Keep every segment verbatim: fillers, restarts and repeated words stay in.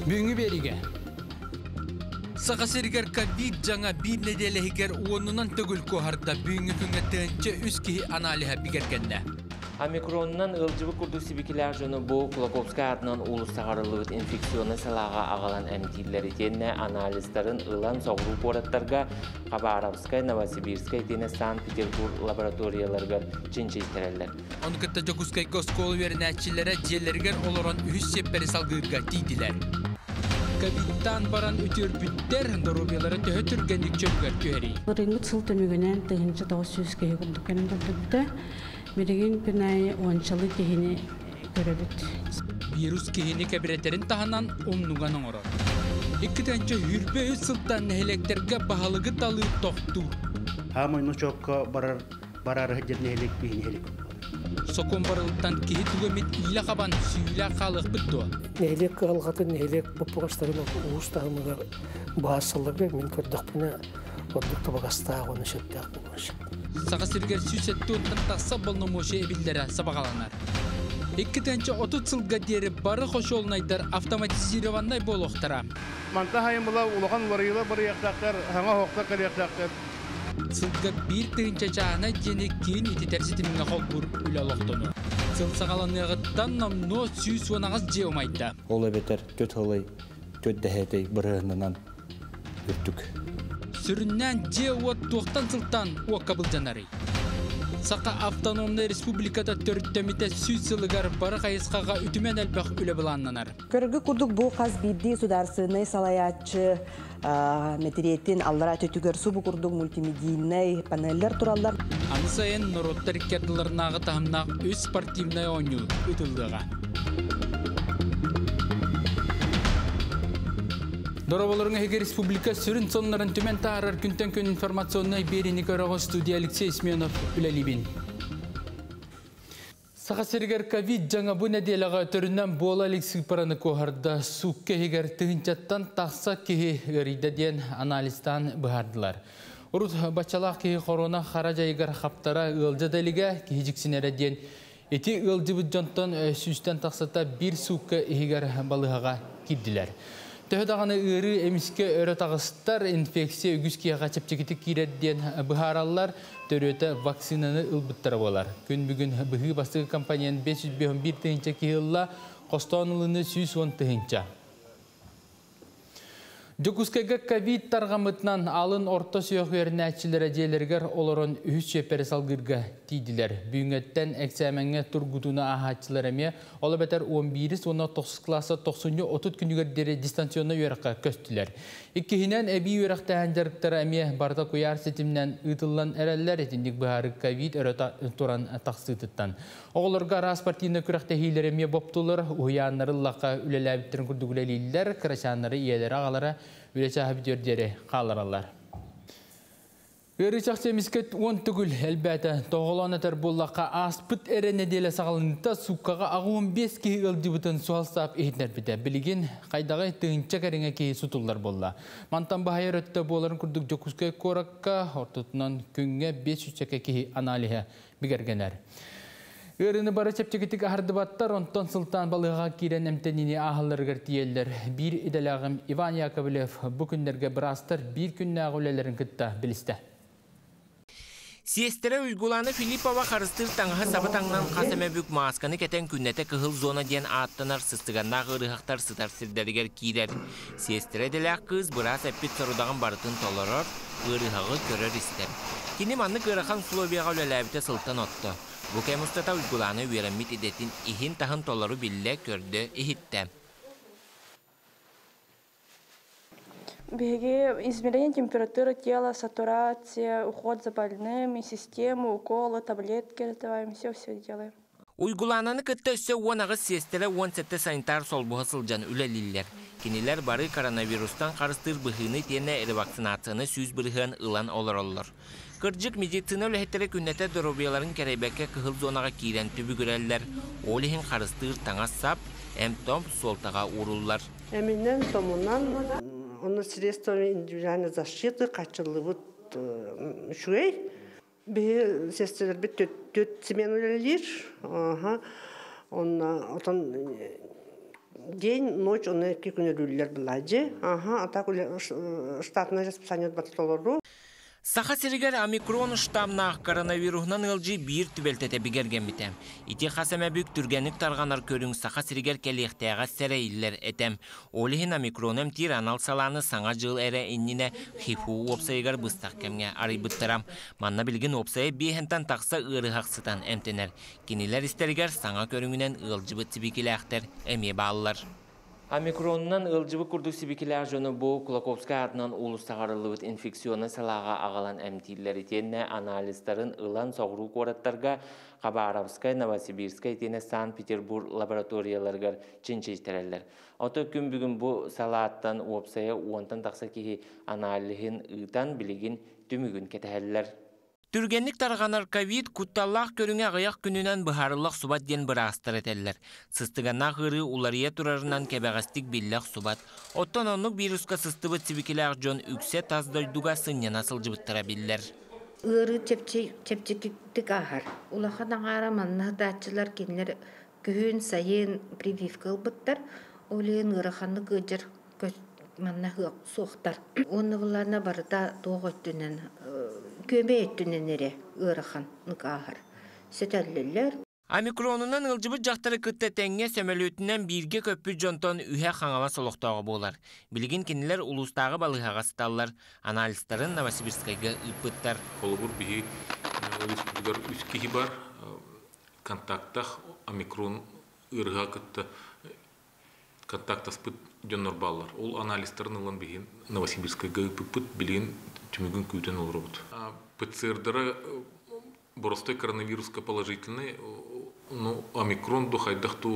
Büyüngü berige. Saqasirger kabir janga bir nedelehiger uonunan tögül koharda büyüngü küngötönçe üskihi analiha bigergende. Omikrondan ılcıbı kurdu sibikiler jonu bu Klokovska adının ulus sağarılığıt infeksiyonu salağa ağalan emtilleri tenne analizlerin ılan soğuru boratlarga Khabarovskaya, Novosibirskaya tenne Sankt Petersburg laboratoriyalarga çinçeytireller. Onu kıtta Jokuskay Koskolu verenetçilere ciğerlerger oloran ühüs sepperi salgırga deydiler. Kabitan baran ütürpütter dorobiyaları töhü türgenlik çöpüger köheri. Ringit sıltönügenen tığınca doğu süzgeyi kulduk benim durdurdu. Meregen günay onçalı kehini görebit. Virüs kehini kebiretlerin tahanan omnuganın orar. İkkitençe hürbe sıltan nehelekterge bahalıgı dalı tohtu. Hamoynu çok barar barar hecet nehelek bihin helik. Sokon barılıktan kehi tügemit ila kaban süyle kalık bittu. Nehelek kalgatı nehelek popokastarın uğuz tağımıgar bağısılığı min kördük buna ordukta bagasta onu şöptek bulmuş. Saqasirger süsetті ondan taqsa bolnomoşe ebillere sabaqalanar. İkkitençe otuz yılga deri barı hoş olnaydar avtomatizirovanday boluqtara. Manta hayın bula uluğan varıyla barı yaktaklar, hana hoqtaklar yaktaklar. Sılga bir tığınca çağına jeni keyin iti tersitimine holbur ülaloqtonu. Sıl saqalanığıttan namno süs vanağız jeomayda. Ola beter töt halay, töt dehedey bırığından ürtük. Sürünnen jeovat tuğtan sıltan o kabul janari. Saqa Avtonomda Respublikada törüttemite süs yılıgar barı qayısqağa ütümen elbaq üle bulanlanar. Körgü kurduk bu qaz bildi sudarsyny salayatçı meteriyetin allara tötügör subu kurduk multimedийнay paneller turallar. Аны сайын народтар иккетыларнағы тахымнақ өз спортивнай ойну үтілдіға. Дорабаларыңа Хеге Республика сүрін сонларын түмен тағарар күнтен күн информационнай беріні көріғы студия Алексей Сменов үләлібін. Сақасыргер ковид жаңа бұл неделаға түрінен бол Алексей параны қоғарда суққа Хегер түгінчаттан тақса кеге өрейдеден анализтан бұғардылар. Урут бачалақ кеге корона қара жайығар қаптара ұлжы дәліге кежіксінері ден еті ұлжы бұджантан сүстен тақсата бір суққа Хегер балығаға кирділер. Төһөдағаны ыры эмиске өрі тағыстар инфекция үгізкеға чепчекетік кейредден бұхаралар төрөті вакцинаны ұлбыттары болар. Күн бүгін бұғы бастығы компаниян бес жүз он бір тыгынча кейілла, қостанылыны жүз он тыгынча. Жокускайга ковид тарғамытынан алын орта сүйек өрнәтчілері дейлергер оларын үхіс шепері салғырға тейділер. Бүйіңеттен әксәмәңе тұргудуна ағатчылар әме, олы бәтер он бір он тоғыз классы тоқсан отыз күнігердері дистанционны өріққа көстілер. Иккехінен әбей өріқті әнжарықтары әме барда көяр сетімнен ұтылан әрәлілер етіндік бұхары ковид өрі тұран тақсытыттан. Оғылырға распартийны күріқті хейлер әме боптылыр, ұяңнары лаққа үлеләбіттерін күрдігілелілер, крашанлары иелері ағалары үлечі әбідердері қаларалар. Өрічақсы мискет он түгіл әлбәті тоғыланы тәр боллаққа аспыт әрі неделі сағалынында суққаға ағы он бес кейі өлді бұтын суалсап ехінер біді. Білген қайдағы түгінші кәріңе кейі сұтылдар болла. Мантан бағайыр өтті боларын күрдік Жокускай қораққа ортытынан күнге бес жүз кейі аналиға бігергенер. Өріні бары чепчекетік ардыбаттар, онтон сылтан балыға кирен әмтеніне ағылырғыр тиелдер. Bir иделағым Иван Яковлев бүкіндерге бірастыр бір күнне ағылелерін күтті білісті. Сиестере уйгуланы Филиппова қарыстыр таңға сабытаңнан қасаме бүк масканы кетен күннете кығыл зона ден аттанар сыстығанда ғырығақтар сытар сірдерігер кейдер. Сиестере деләк қыз біраз әппет сұрудағын барытын толырыр, ғырығағы көрір істер. Кені манны ғырыған Словияға өлеләбіте сылтан отты. Bu kemustata uygulany verilmit idetin ihin tahın tolları bille kördü ihitte. Беги измерение температуры тела, сатурация, уход за больными, систему, уколы, таблетки раздаваем, все-все делаем. Uygulananı kıtta üsse on ağız sestere on sette sanitar solbuğa sılcan üleliller. Kiniler barı koronavirustan karıştır bıhını tiyene eri vaksinasyonu süz bırıhın ılan olur olur. Kırcık medicina ülehettere künnete dorobiyaların kerebekke kıhıl zonağa kiren tübü göreller. Olihin karıştır tana sap, em tom soltağa uğrullar. Eminden tomundan onu средствами индивидуальной защиты качылы шуй. Bir sesler bir dört dört semen öyleler. Aha. Ondan otan день, ночь, он эки күнөрүллер булажы. Ага, атак штатное расписание батылору. Саха сиригер омикрон штамнах коронавирусынан ылжы бир түбелтете бигергенмитем. Ити хасаме бүк түргенік тарғанар көрің саха сиригер келектеға сәрейлер етем. Олихин омикроным тир анал саланы саңа жыл әрі инніне хифу опсайгар быстақ кемге арайбыттырам. Манна білген опсайы бейхентан тақса ырығақсытан әмтенер. Кенелер істергер саңа көріңінен ылжыбы тибикіләқтер әме балылар. Омикроннан ылжыбы күрдік сибикілер жоны бұл Кулаковскай адынан улыстағарылыбыт инфекционы салаға ағалан әмтейлер етенне анализтарын ылан соғыру қораттарға Хабаровскай, Новосибирскай етені Санкт-Петербург лабораторияларғар чинчейтерелер. Оты күн бүгін бұл салаттан опсaya уантан тақса кейі анализін ұйтан білеген түмігін кетәлілер. Түргенlik тарғанар ковид кутталлах көріңе ғаяқ күнінен бұхарылық субат ден бірастыр етелілер. Сыстығана ғыры улария тұрарынан кәбәғастик биллах субат. Оттан онық вируска сыстыбыт сибикіләқ жон үксе таздойдуға сыннен асыл жыбыттыра биллер. Үрі тепчекіктік ағар. Улақан ағара манна датчылар кенлер күйін сайын прививка ұлбыттар. Олейін ұрақаны көжір манна соқтар. Оны бұларына барыда тоғыттүнен көме еттүнен ере ұрақан ағар. Сөтәлілер. Омикронунан ылжыбы жақтары күтті тәңге сөмөлөтінен бірге көппі жонтон үйе қаңала солықтауы болар. Білген кенілер улустағы балығаға сыталар. Аналистарын Новосибирскайға үппіттар. Олыбыр бігі республикалар үз кейі бар. Контактах омикрон ырға күтті контактаспыт жоннор баллар. Ол аналистарын ылан біген Новосибирскайға үппіт білген түмігін күйтен олыр бұд. ПЦР-дары боростой коронавируска положительный, но омикрон духайдахту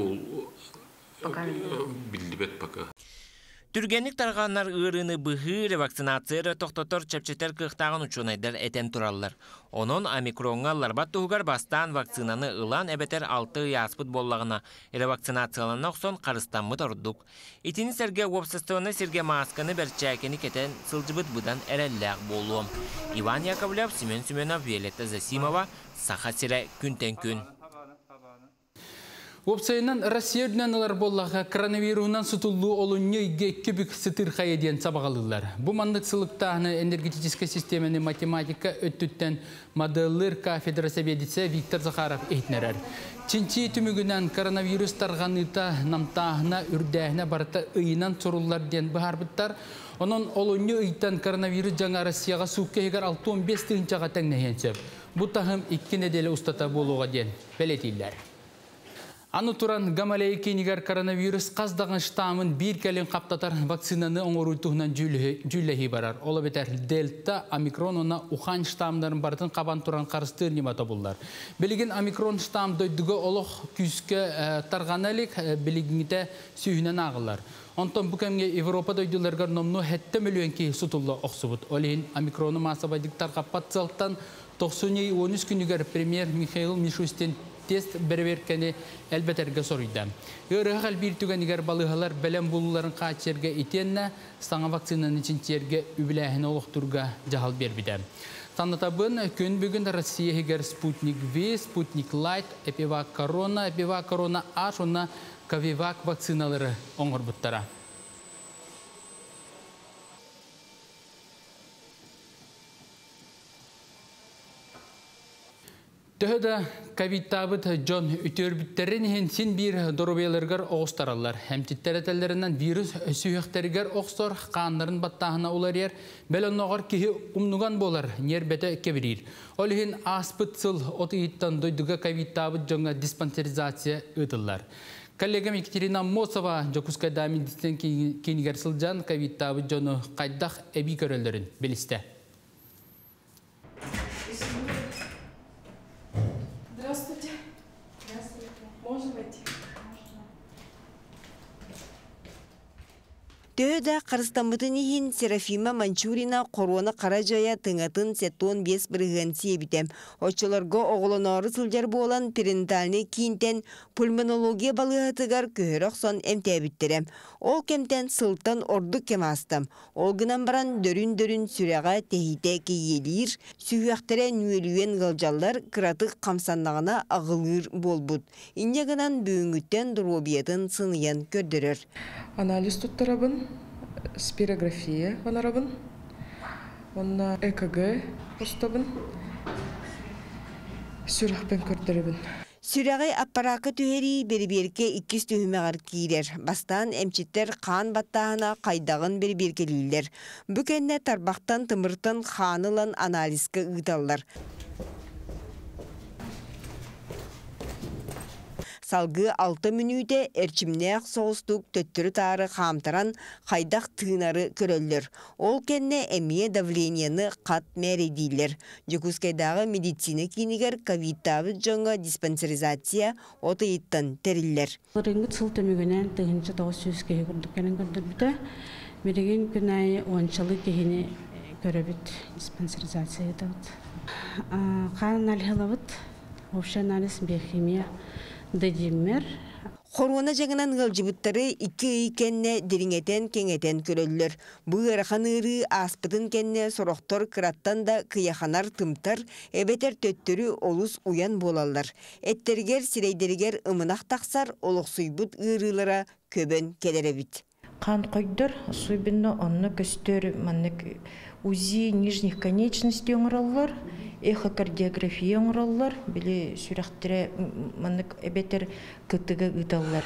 билдибет пока. Түргенlik тарғанар ырыны бұғы вакцинацияны тоқтотор чепчетер кықтағын ұчынайдар әтен тұралар. Onun омикронға ларбат тұғығар бастан вакцинаны ылан әбетер алты яспыт боллағына әрі вакцинацияланы оқсон қарыстанмыт ордық. Итini сәрге опсыстығыны сәрге масканы бәрчәкені кетен сылжыбыт бұдан әрәлләқ болуым. Иван Яковлев, Семен Семенов, Виолетта Засимова, Саха Сире, күнтен күн. Опсайынан Россияден алар боллаға коронавирусынан сұтылу олуны үйге көбік сытыр қайеден сабағалылар. Бұл мандық сылықтағыны энергетическа системені математика өттіттен модellер кафедрасы бедісе Виктор Захаров ейтінерер. Чинчи түмігінен коронавирус тарғаныта намтағына үрдәғіне барыта ұйынан сұрулар ден бұхарбыттар. Onun olunyu үйттен коронавирус жаңа Россияға суққегер алты он бес тыңчаға тәңнәйенсеп. Бұл тағым ikki недели ұстата болуға ден бәлетейлер. Аны туран гамалей кенигер коронавирус қаздаған штамын бір кәлін қаптатар вакцинаны оңыруйтуғынан жүлләхи барар. Ола бетер дельта, омикрон она Ухан штамдарын бартын қабан туран қарыстыр немата болдар. Білген омикрон штам дойдығы олық күскі тарғанелік білігініте сүйінен ағылар. Онтан бүкәмге Европа дойдыларғар номну хәтті миллион кей сұтылы оқсыбыт. Олейін омикроны масабадиктар қаппат залтан тоқсан он үч күнігер премьер Михаил Мишустин тест берверкені әлбәтәрге сорыйды. Үріғ әлбір түгенігер балығалар бәлем болуларын қачерге итенне саңа вакцинаны чинтерге үбіләхіні олықтырға жағал бербіді. Санатабын күн бүгін Россия егер Спутник V, Спутник Light, Эпивак Корона, Эпивак Корона H, оны Кавивак вакциналары оңыр бұттара. Төһөдө ковид-табыт жон үтөрбүттерин син бир доробияларгар оғыстаралар. Хәмтиттеретелеринен вирус сүйектергер оғыстар қанларын баттағына олар ер, бәлін оғар кеге умнуган болар, нер бәті кебірир. Олығын аспытсыл отыйттан дойдуға ковид-табыт жонға диспансеризация өтілар. Коллегам Екатерина Мосова Жокускай дамидистен кенігер сылжан ковид-табыт жоны қайдақ әбі көрелерін білісті. Здравствуйте. Здравствуйте. Можно войти? Төһөдә Кырыстамбытын иһин Серафима Манчурина корона каражая тыңатын сеттон бес бирген сиебитем. Очолорго оголонору сылжар болан перинатальный кинтен пульмонология балыгатыгар көһөрөк сон эмтебиттерем. Ол кемтен сылтан ордук кемастам. Ол гынан баран дөрүн-дөрүн сүрәгә техите киелир, сүйәхтере нүелүен гылжаллар кыратык камсаннагына агылыр болбут. Инне гынан бүгүнгүттен дробиятын сыныян көрдөрөр. Анализ туттарабын, спирография онарабын, онна ЭКГ постабын, сүрәхпен көрдөрөбүн. Сүрәгай аппаракы түһери берберке иккис түһүмәгәр киирер. Бастан эмчиттер қан баттаһына кайдагын берберкелилер. Бүкенне тарбактан тымыртын ханылан анализге ыдаллар. Салгы алты минуте эрчимнеак соғыстук төттүрү тары хамтаран хайдак тыынары көрөллөр. Ол кенне эмие давленияны кат мередилер. Жокускайдагы медицина кинигер ковид-табы жоңга диспансеризация отыйыттан териллер. Рынгыт сыл төмөгөнен тыгынчы тогуз жүз кеге курдук кенен көрдөрбүтө. Мереген күнай ончалы кегини көрөбүт диспансеризация этабыт. Кан анализлабыт, общий анализ, биохимия, дедимер. Хорона жаңынан ғылжыбыттары икки икенне дириңетен кеңетен көрөллөр. Бұғырахан ыры аспытын кенне сороқтор кыраттан да кыяханар тымтар, эбетер төттөрү олус уян болалар. Эттергер сирейдергер ымынақ тақсар олықсуйбыт ырылара көбен келеребит. Қан қойдыр, суйбинно онны көстөр маннык УЗИ нижних конечностей оңыралар, эхокардиография оңыралар, біле сүрәқтірі маннык эбетер кыттыға ыдалар.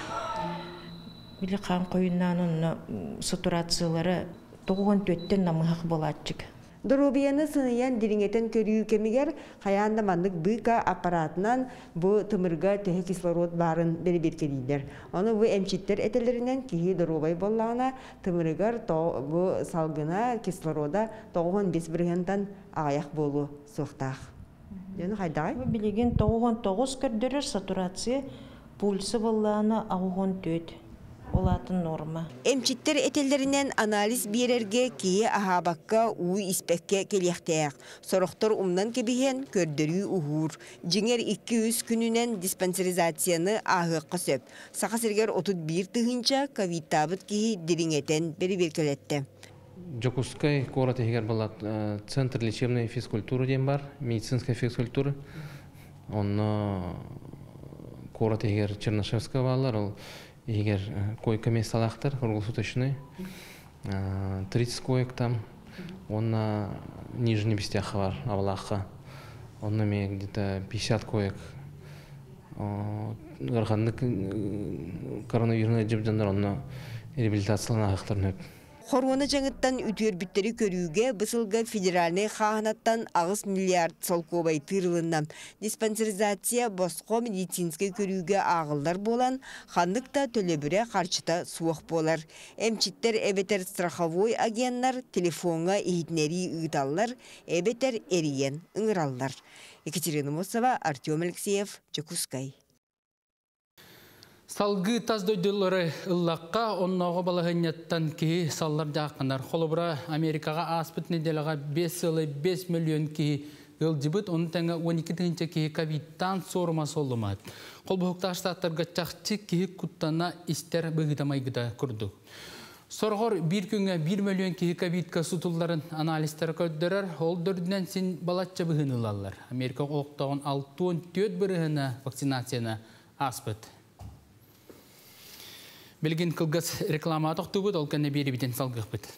Біле қан қойыннан онны сатурациялары тоғын төттен намығақ болатчык. Дробияны сынаян дириңетен көрүү кемигер хаянда мандык быка аппаратынан бу тымырга төһө кислород барын берберкелилер. Оны бу эмчиттер этелеринен кихи дробай боллана тымыргар бу салгына кислорода тогон бес биргентан аяк болу суктак. Жана хайдай? Билеген тогон тогуз көрдөрөр сатурация пульсы боллана агон төт. Олатын норма. Эмчиттер этеллеринен анализ берерге кие ахабакка уй испекке келехтеяк. Сорохтор умнан кебиген көрдөрүү ухур. Жиңер икки жүз күнүнен диспансеризацияны агыкка сөп. Сака сергер отуз бир тыгынча ковид-табыт кии дириңетен берберкелетти. Жокускай город егер была центр лечебной физкультуры дем бар, медицинской физкультуры. Он город егер Чернышевская балар, егер койка месталахтар, круглосуточный, тридцать коек там, он на Нижний Бестяховар, Авлаха, он на мне где-то пятьдесят коек. Коронавирусный джебдандар, он на реабилитация на ахтарнет. Хорона жаңыттан үтөрбүттери көрүүгө бысылга федеральный хаханаттан агыс миллиард солкобай тырылыннан диспансеризация боско медицинский көрүүгө агылдар болан хандыкта төлөбүрө карчыта суох болар. Эмчиттер эбетер страховой агенттер телефонга ийитнери ыйталлар, эбетер эриен ыңыраллар. Екатерина Мосова, Артем Алексеев, Жокускай. Салгы таздойдылары ыллаққа оннауға балағынеттан кейі саллар жақынар. Холыбыра Америкаға аспыт неделаға бес жылы бес миллион кейі ылжыбыт, оның тәңі он екі тыңынча кейі ковидтан сорыма солымад. Қолбұқта штаттарға чақчы кейі құттана істер бұғытамайғыда күрді. Сорғыр бір күнге бір миллион кейі ковидка сұтылдарын аналистер көддірер, ол дөрдінен сен балатча бұғынылалар. Америка қолықтағын алтын төрт бірігіні вакцинацияны аспыт. Белген кылгас реклама тоқты бұд, ол кәне бері бітен салғық бұд.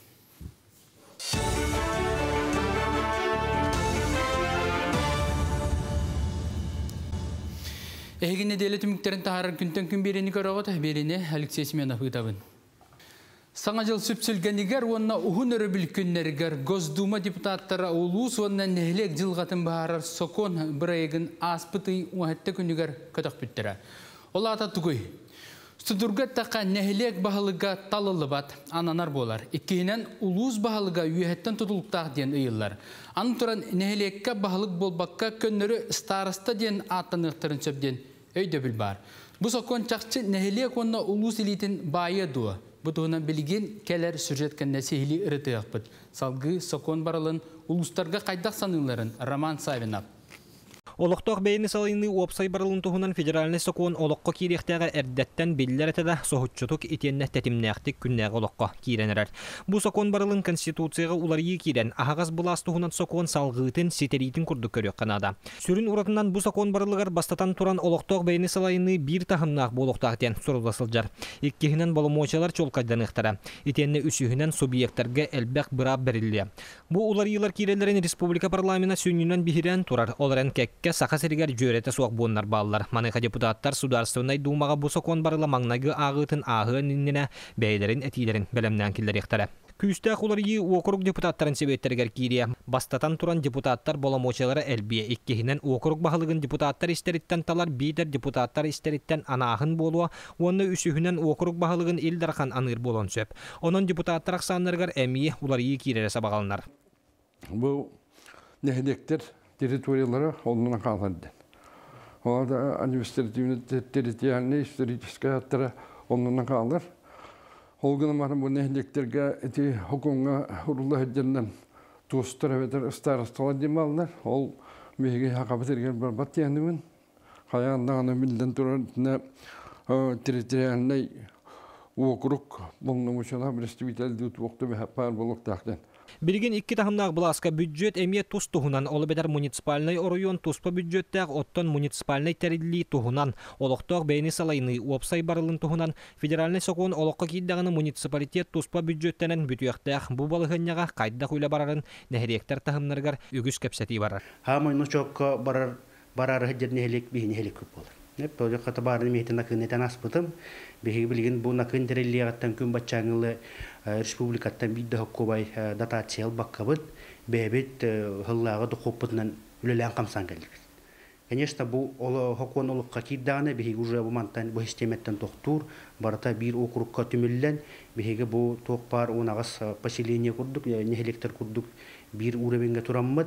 Әйгіне делі түміктерін тағарыр күнтен күн берені көріғыд, берені Алексей Семенов ұйтабын. Саңа жыл сүпсілгенігер, онына ұғын өрі біл күннергер, Госдума депутаттары ұлыс, онына нәлек жылғатын бағарар сокон бір әйгін аспыты ұғатты күнігер көтіқ бүттірі. Ол ата түгөй. Судургат тақа нәхілек бағылыға талылы бат, ананар болар. Иккейінен ұлуыз бағылыға үйәттен тұтылықтақ ден ұйылар. Аны тұран нәхілекке бағылық болбаққа көннері старыста ден аттанықтырын сөбден өйді біл бар. Бұл сокон чақчы нәхілек онына ұлуыз елейтін байы дуы. Bu tuğunan bilgin keler sürjet kenne sehili ırıtı yapıt. Salgı sokon baralın uluslarga kaydak sanıların Roman Savinap. Олықтық бейіні салайны уапсай барылын тұхынан федеральный сокуын олыққа кейректегі әрдеттен белілер әтеді соғытчытық етенне тәтімнәқтік күннәғы олыққа кейренерер. Бұ сокуын барылын конституцияға уларыйы кейрен ағағаз бұлас тұхынан сокуын салғытын сетерейтін күрдік көрек қанада. Сүрін ұратынан бұ сокуын барылығар бастатан тұран олықтық бейіні салайны бір тахымнақ болықтақтен сұрылдасылжар. Иккехінен болымочалар чолқайдан ықтара. Етенне үсігінен субъекттерге әлбәқ бұра берілі. Бұ уларыйлар кейрелерін республика парламена сүйінінен бігірен тұрар. Оларын кәкке сақа сәрігер жөреті соқ буыннар балылар. Маныға депутаттар Сударственной думаға бұ сокон барыла маңнағы ағытын ағын инніне бәйлерін әтилерін бәлемнен келдер ектары. Күстәқ оларыйы округ депутаттарын себеттергер кирия. Бастатан туран депутаттар боламочалары әлбие. Иккехінен округ бағылығын депутаттар истериттен талар бейдер депутаттар истериттен анағын болуа. Оны үсігінен округ бағылығын елдархан аныр болон сөп. Onun депутаттар ақсанырғар әмие оларыйы кирері сабағалынар. Бұл нәхедектер территориялары онынан қалады. Оларда административный территориальный историческая аттары онынан қалыр. Олғыны марын бұл нәхедектерге әте хукумға ұрылы әддерінен туыстыр әветер старостала демалынар. Ол меге хақабытерген бір бат еңдімін. Қаяғындағаны білден тұрарына территориальный округ болны мұшана представительді тұқты бәппар болық тақтен. Билген икки тахымнақ бұласқа бюджет әмие тұс тұхынан, олы бәдер муниципальный оройон тұспа бюджеттәқ оттон муниципальный тәрілі тұхынан, олықтық бәйіні салайны уапсай барылын тұхынан, федеральный соқуын олыққа кейддағыны муниципалитет тұспа бюджеттәнен бүтіяқтәқ бұл балығынняға қайдақ ұйла барарын нәхіректер тахымнарғар үгіз кәпсәті барар. Хамайны чоққа барар барары хәддеріне хелек бейіне хелек көп болар. Böyle katı barını mehten nakın neten aspıtım. Behi bilgin bu nakın terelliyattan küm batçağınlı Respublikattan bir daha kubay datatsiyel bakkabıt. Behbet hıllağı da koputnan üleleğen kamsan geldik. Конечно, bu hokon olup kakidağına behi uca bu mantan bu sistemetten doktor. Barata bir okuruk katümüllen. Behi bu tokpar onağız pasileniye kurduk. Nehelekter kurduk. Bir uğrabenge turammat.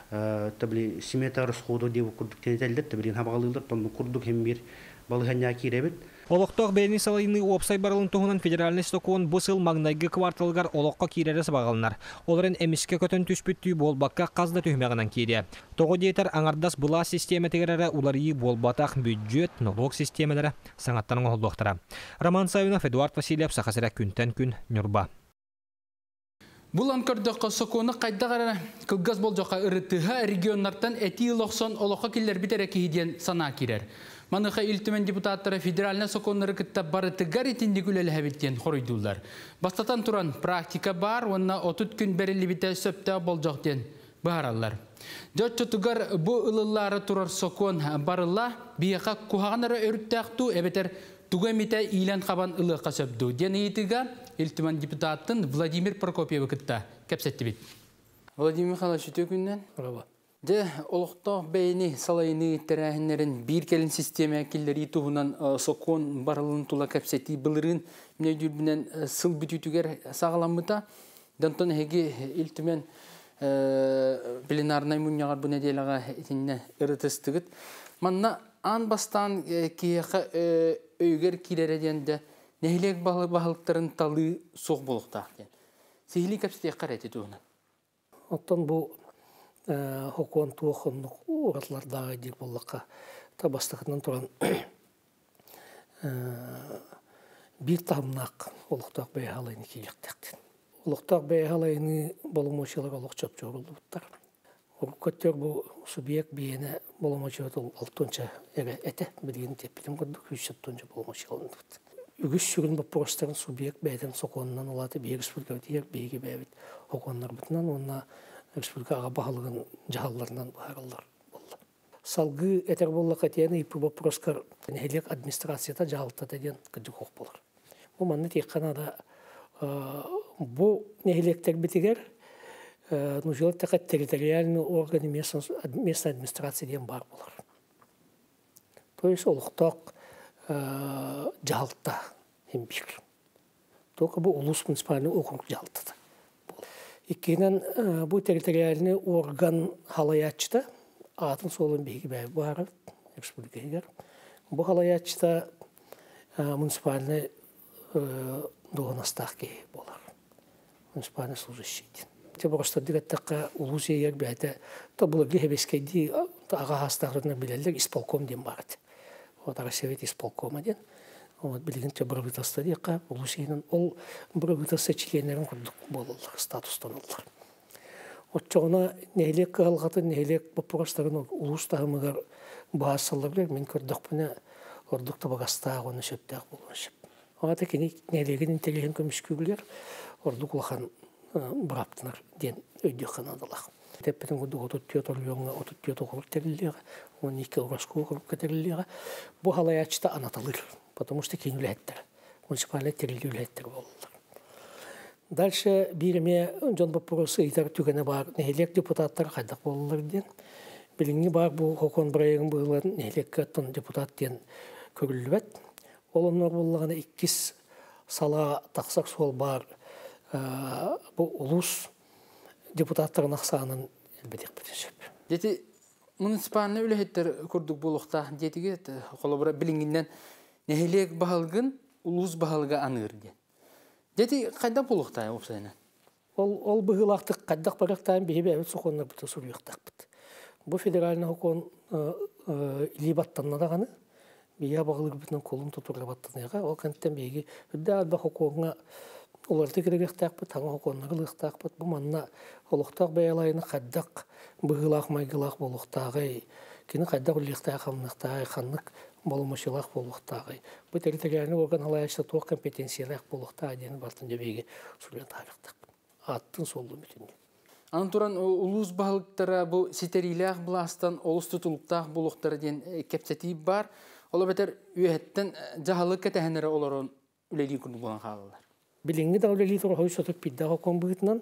Tabi simeta rashodo diye kurduk tenetelde tabi habağlılar tonu kurduk hem bir balıhanya kirebet. Олықтық бәйіні салайны уапсай барылын тұғынан федеральный стокуын бұсыл маңнайғы кварталғар олыққа кейрері сабағалынар. Оларын әміске көтін түспүттүй болбаққа қазда түймеғынан кейре. Тоғы дейтер аңардас бұла система тегерері уларыйы болбатақ бюджет, налог системалары саңаттаның олдуқтыра. Роман Савинов, Эдуард Васильев, Сақасыра күнтен күн, Нюрба. Бұл анкардыққа сокуыны қайдағара кылгаз бол жоқа ұрытыға регионнардан әти лоқсон олыққа келер бітер әкейден сана керер. Маныққа үлтімен депутаттары федеральна сокуынлары кітті барытыгар етінді күлелі әбеттен қоройдулар. Бастатан тұран практика бар, онына отут күн бәрілі біті сөпті бол жоқтен бағаралар. Жотчотугар бұл ылылары тұрар сокуын барыла бияқа кухағанары өріттәқту әбетер тугамите илен қабан ылыққа сөпді. Ден етіға үлтімен депутаттың Владимир Прокопьевы кітті кәпсетті бет. Владимир Михайлович өте күннен? Рава. Де олықтық бәйіні салайыны тәрәхінлерін бір келін система әкелдері тұғынан соқуын барылын тұла кәпсеті білірін міне дүрбінен сыл бүтітігер сағаламыта. Дантон әге үлтімен пленарнай мұнияғар бұл неделіға етінне ұрытыстығыт. Манна ан бастан кейеқі өйгер келереденде нәйлек бағылықтарын талы соқ болықтақ. Сейлі кәпсеті қарайты тұғынан. Оттан бұл хокон туохоннук уратлардағы дик боллаққа табастықынан тұран бір тамнақ олықтақ бәй халайны кейліктәқтен. Олықтақ бәй халайны болымошылар олық чөп жоғылды бұттар. Көттер бұл субъект бейені болымошылар алтынша әті білген теппеден көрдік үш тонша болымошыларында бұд. Үгіс сүрін бұл простарын субъект бәйден соқонынан олаты бейгіс бұргавдер бейгі бәйбет оқонлар бұтынан онына республикаға бағылығын жағаларынан бағаралар болды. Салғы әтер болла қатияны ипі вопроскар нәлек администрацията жағалтады ден күдік оқ болар. Бұл манны тек қанада бұл нәлектер бітігер нужелы тәқат территориальный органы местной администрации ден бар болар. То есть олықтақ жағалта hem bir. Только bu ulus municipalini okumuş жалтады. Иккенен bu территориальный орган халаячта атын солын беги бар республикаға. Bu халаячта муниципальный доғынастақ ке болар. Муниципальный служащий. Те просто директорға улус егер бәді, то бұл ге хебескейді аға хастағырына білелер исполком ден барды. Вот ара совет исполкома ден. Вот білген те правительство дейқа улус егінен ол правительство членерін құрдық болылар, статустан олар. Вот жоғына нәйлек қағалғаты, нәйлек бұпырастарын улус тағымығар бағасылар білер, мен көрдік бұны ордықта бағастағы оны шөптәқ болуыншып. Оғата кені нәйлеген интеллигент көмішкүгілер ордық ұлақан бұраптынар ден өйде қанадылақ. Тәппетін құды отыз төрт орылуыңа отыз төрт оқырық тәріліға, он екі орасқы оқырық тәріліға. Бұл халаячта анаталыр, потому что кейін үләттір. Муниципальный тәрілі үләттір болылар. Дальше биреме жон баппоросы итар түгені бар нәйлек депутаттар қайдақ болылар ден. Біліңі бар бұл Хокон Брайығын бұғыларын нәйлекке аттын депутат ден көрілбәт. Олымнар болылағына иккіз сала тақсақ сол бар бұл ұлыс депутаттарын ақсағының әлбәдек бітіншіп. Деті, муниципалны үләхеттер көрдік болуқта, детіге қолабыра біліңінен нәйлек бағалғын ұлыс бағалға анығыр ден. Деті, қайда болуқта опсайынан? Ол бұғылақтық қайдақ барақтайын бейбе әует соқонлар біті сұруяқтақ біті. Бұл федеральный хокон или баттаннадағаны, бейе бағылыр бітінің қолын тұтырға баттанайға, ол кәнттен бейге үдді алба хоконға оларды керегектақ бұд, таңа хоконлары лықтақ бұд, бұл манна олықтақ бәялайыны қайдақ бұғылақ майғылақ болуқтағы, кені қайдақ үліқтағы қамнықтағы, қанлық болымышылақ болуқтағы. Бұл территориальный орган алайышты тоқ компетенциялақ болуқтағы дені бартын жебейге сүрген тарықтақ. Аттың солды мүтінде. Аны туран улус бағылықтары бұл сетерилях бұластан олыс тұтылықтақ болуқтары ден кепсетейіп бар. Ола бәтер үйеттен жағалық кәтәхінері оларын үлелі күні болан қалылар. Біліңі да үлелі тұры қой сөтіп биддағы кон бұғытынан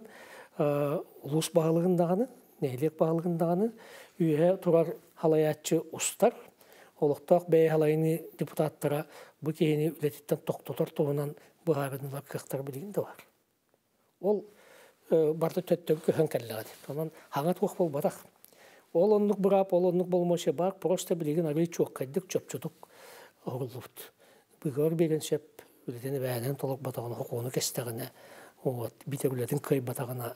улус бағылығындағаны, нәйлек бағылығындағаны үйе тұрар халаятчы ұстар. Олықтақ бәй халайыны депутаттара бұл кейіні үлететтен тоқтотар тоғынан бұғарынылар қықтар білігін де бар. Ол барды төттөгі көһөн кәлләді. Онан хаңат қоқ бол барақ. Ол онлық бұрап, ол онлық болмашы бар, просто білеген арай чоқ қайдық, чөп-чөтік оғылуыд. Бұғар берген шеп, үлетені бәйінен толық батағына қоқуыны кәстіғіне, бітер үлетін көй батағына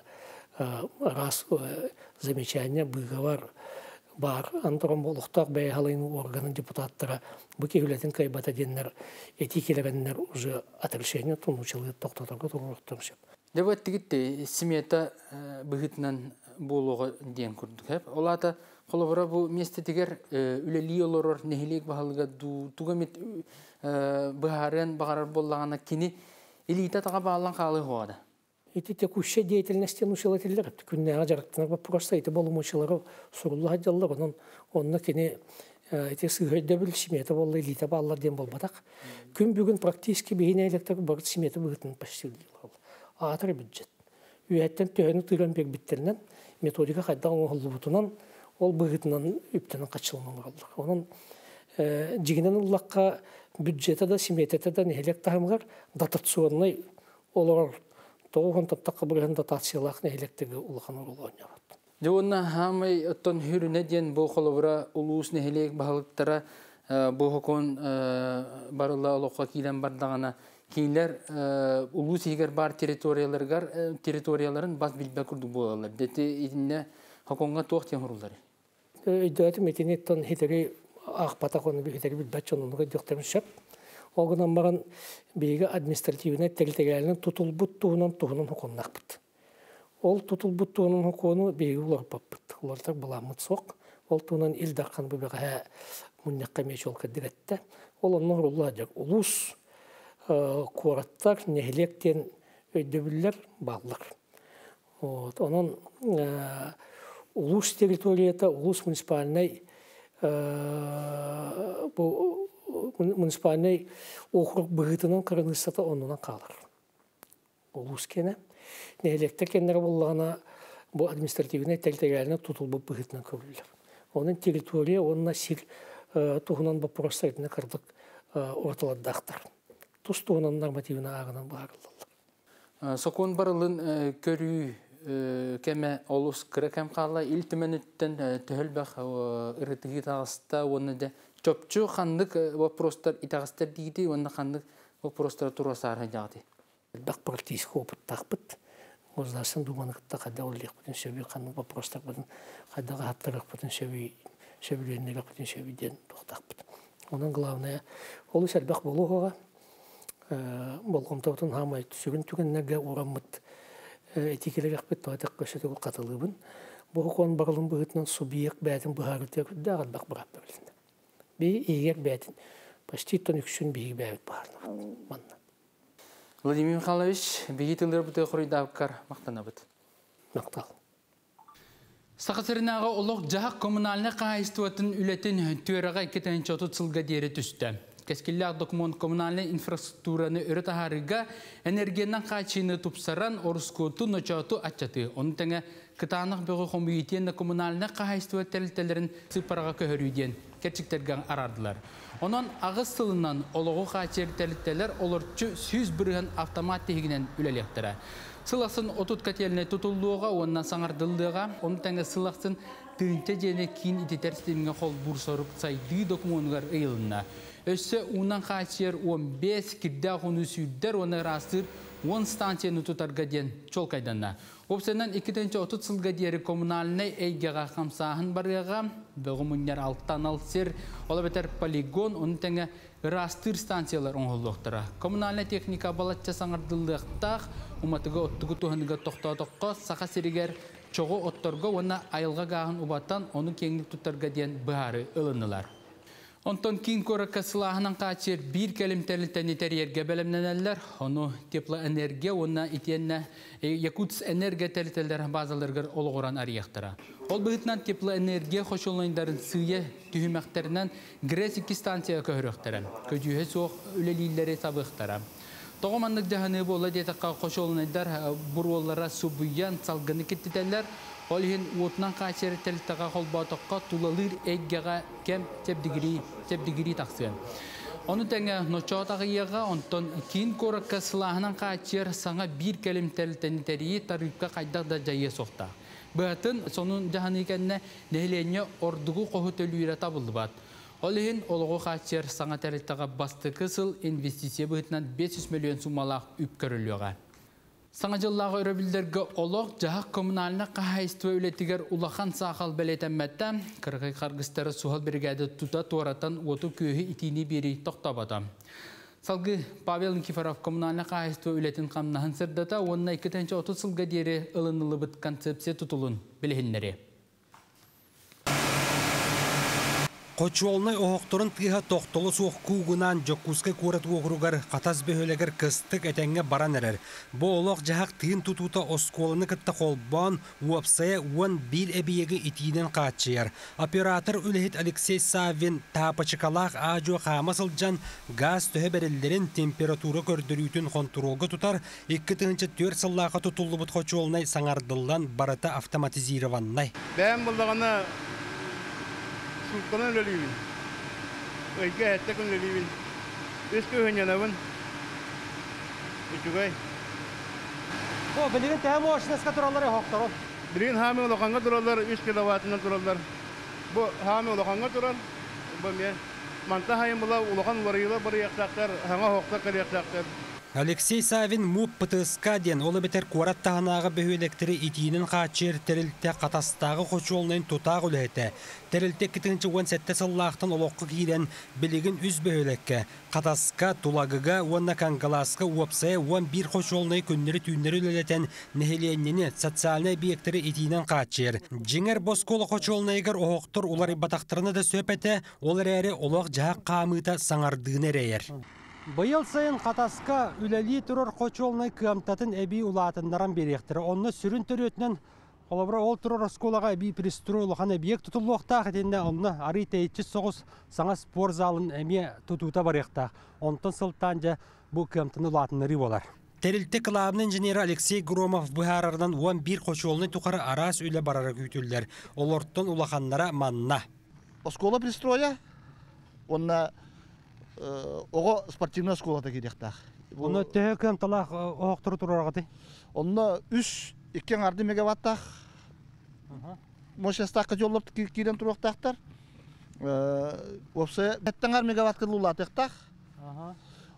рас замечания бұғавар бар. Антырым болуқтақ бәй халайының органын депутаттары бұл кей үлетін көй бата денлер, этикелерінлер уже отрешение тұнучылығы тоқтатарға тұрғырықтың шеп. Дәбәт тігітті семета бұғытынан болуға ден күрдік. Олата қолабыра бұл месті тегер үлелі оларыр нәхелек бағалыға туғамет бұғарен бағарар болағына кені элита таға бағалан қалы қоғады. Эти текущие деятельности нушилателлер, күннәға жарықтыңар ба просто эти болумочылары сұрулы хадялар, онына кені эти сығырды біл семета болы элита бағалар ден болбадақ. Күн бүгін практически бейін әлектер бағыт семета бұғытын пәшсілді. Атыр бюджет. Үйәттен түйәні түйрен бек біттерінен методика қайдан оғылыбытынан ол бұғытынан үптенін қачылынан қалдық. Оның жігінен ұллаққа бюджеті да, семететі да нәйлек тағымғар дататсуаннай олар тоғын таттаққа бұрған датациялақ нәйлектегі ұлған ұлған яғат. Жоғынна хамай ұттан хүріне ден бұл қолыбыра ұлуыз нәйлек бағылықтара бұл хокон барыла олыққа кейден бардағана кейлер улус егер бар территорияларын бас билбе күрдік болалар. Деті едінне хаконға тоқ тен ұрылары. Өйдәті метенеттен хетері ақпатақоны хетері білбәт жоңынығы дұқтарымыз шап. Оғынан баған бейгі административіне территориялының тұтылбұт туғынан туғынан хоконнақ бұд. Ол тұтылбұт туғынан хоконы бейгі олар бап бұд. Олардар бұламыд соқ. Ол туғынан илдаққан бұбіға мұннаққа меш ол кәдіретті. Ол онның ұрылады. Улус қораттар, нәхелектен өйдөбілер бағылар. Онын улус территорията, улус муниципальный муниципальный оқырық бұғытынан қырыныстаты онынан қалыр. Улус кені. Нәхелектер кенлері болғана бұл административіне территориялына тұтылбы бұғытынан көрілер. Оның территория, онына сир тұғынан бапырастарына қырдық орталаддақтар. Тұстуынан нормативіне ағынан бағарылылар. Сокон барылын көрі кәмі олыс кірі кәм қала үлтімен үттен түхілбәқ ұрытығы тағыста, оны да чөпчі қандық вопростар итағыстар дейді, оны қандық вопростар тұрасы арын жағы. Бак практически опыт тақпыт. Государствен думаныкта кайда олег бүтүн сөбүй канын вопростар бүтүн кайда хаттырык бүтүн сөбүй сөбүлөнүлөк бүтүн сөбүйден токтакпыт. Онун главное ол сәрбак болууга болгомтобутун хамай түсүгүн түгеннерге ураммыт этикелерекпит тоотак көсөтүгүл катылыбын. Бу кон барылым быгытынан субъект бәтин быхарытыр дагы бак барап берилди. Би эгер бәтин почти тон үксүн биги бәбит баарны манна. Владимир Михайлович, бегитилер буты курайдабкар мактанабыт. Мактал. Сақасырынағы олық жағақ коммунальны қағайыстуатын үлетін түріға кетен чотут сылға дері түсті. Кәскелләқ документ коммунальны инфраструктураны өрі тахарыға энергияның қачыны тұпсаран орыскоту ночату атчаты. Оны тәңі кытанық бұғы коммуитенді коммунальны қағайыстуат тәлітелерін сыпараға көхіруден кәтчіктерген арардылар. Онан ағыз сылынан олығы қачыр тәлітелер олырчы сүз бірген автомат тегінен үлелектірі. Сылақсын отут кәтеліне тұтылуға, онынан саңардылдыға, оны тәңі сылақсын түйінті жені кейін итетер системіне қол бұрсарып сайды документығар ұйылына. Өсі онан қачыр он бес кірді құны сүйдер, оны растыр он станцияны тұтарға ден чол қайданна. Опсынан икиденче отут сылға дері коммунальны әйгеға қамсағын барыға, бұғы мұнер алттан алсыр, ола бәтер полигон, оны тәңі растыр станциялар оңғылықтыра. Коммунальны техника балатча саңардылықтақ, уматыға оттығы туғыныға тоқтатыққа, сақа серігер чоғы отторға, оны айылға ғағын ұбаттан, оны кеңлік тұттарға ден бұхары ылынылар. Онтон кейін көрі сылағынан қачыр бір кәлімтерліктен етерерге бәлімненелер, оны теплоэнергия, оны итенне Якутс энергия тәлітелер базаларғыр олғыран арияқтыра. Ол бұғытнан теплоэнергия қошылайындарын сүйе түйімәқтерінен Грес екі станция көхіріқтірі, көдүйе соқ үлелейлері сабықтыра. Тоғымандық жағаны болы детаққа қошылайындар бұроллара субыян салғыны кеттетелер, ол ең отынан қачері тәліттіға қолбатыққа тулалыр әйгеға кәм тәбдігірі тақсыған. Оны тәңі ночатағы еға, онтон кейін көріккі сылағынан қачер саңа бір кәлім тәліттені тәрейі тарифқа қайдақ да жайы соқта. Бұғатын сонun жағаны екеніне нәйлене ордығы қоғы төлүйірі табылды бат. Ол ең олығы қачер саңа тәліттіға басты кысыл инвестиция бұғытынан бес жүз миллион сумалақ үп көрілуға. Саңа жыллағы өрөбілдерге олық жағақ коммунальны қағайыстуы өлетігер улахан сақал бәлетенметті, қырғай қарғыстары суғал бригады тұта туараттан оту көйі итini бері тоқтабады. Салғы Павел Никифоров коммунальны қағайыстуы өлетін қамнағын сырдата, онына екі отыз сылға дері ылынылы бұд концепция тұтылын білігінлері. Қочуолнай оғықтырын тыға тоқтолы суық куғынан жоккускай көрет оғыруғар қатаз бөхөлегер кыстық әтәңге баран әрер. Бұ олық жағақ тыын тұтута осколыны кітті қолбан уапсая уан бір әбиегі итінен қатшияр. Оператор үліхет Алексей Савин тапачықалақ ажу қамасылжан газ төе бәрелдерін температура көрдірүйтін контролға тұтар, екі тыынчы төр сыллаға тұтылы бұд қочуолнай саңардылдан барыта автоматизированнай. Бәм бұлдағына Sultanın ölüyün. Öyle hatta kun ölüyün. Üstü hınyanavın. Üçügay. O bilgin təhəm o işinəsə duralları haqtarın. Bilgin hami olaqanga durallar, üç kilovatından durallar. Bu hami olaqanga dural. Bu me manta hayın bula olaqan varıyla bir yaqtaqlar, hanga haqta qır yaqtaqlar. Алексей Савин муп пытыска ден олы бетер куарат тағынағы бөхелектері итинін қачер терілтті қатастағы қочуолнайын тұтақ үләйті. Терілтті кітінші он сәтті сыллақтың олыққы кейден білігін үз бөхелекке. Қатасқа, тулагыға, онна кангаласқа уапсая он бір қочуолнай күннері түйінері үләлетен нәхеленнені социальный объекттері итинін қачер. Жеңер босколы қочуолнайгар оғықтыр олары батақтырыны да сөпәті, олар әрі олық жағ қамыта саңардығын әрейер. Быйыл сайын қатасқа үләли тұрыр қочуолнай кымтатын әбей ұлатындаран беректірі. Онны сүрін түретінен қолабыра ол тұрыр осколаға әбей пристройлыған әбиек тұтылуқтақ етінде онны ары тәйітші соғыз саңа спор залын әме тұтуыта баректақ. Онтын сылттан жа бұл кымтын ұлатынлары болар. Терилте клабының инженері Алексей Громов бұхарардан он бір қочуолнай тұқары арас үйлі барары күйтілдер. Олорттың ұлақанлара манна. Оскола пристроя, онна Ого спортивная школада керектақ. Оны тәе көм талақ оқтыры тұрарғады? Оны үш екі арды мегаваттақ. Мощастаққа жолларды керен тұрақтақтар. Опсы бәттіңар мегаватт кырлы ұлатықтақ.